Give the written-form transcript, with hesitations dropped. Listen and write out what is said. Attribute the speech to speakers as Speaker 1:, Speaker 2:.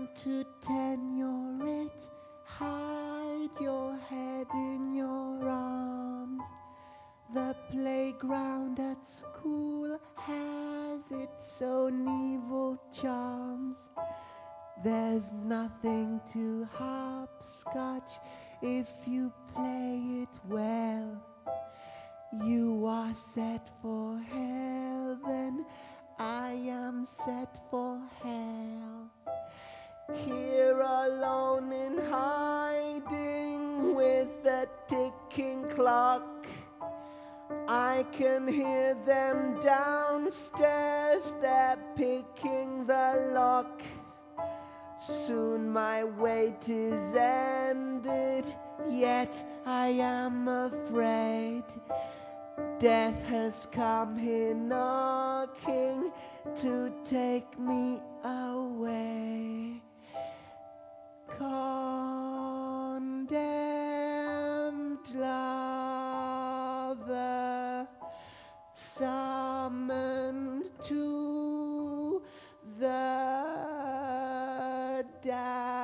Speaker 1: come to tenure it. Hide your head in your arms. The playground at school has its own evil charms. There's nothing to hopscotch if you play it well. You are set for heaven, I am set for hell. Here alone in hiding with the ticking clock, I can hear them downstairs, they're picking the lock. Soon my wait is ended, yet I am afraid. Death has come here knocking to take me away. Condemned lover, summoned to the dark.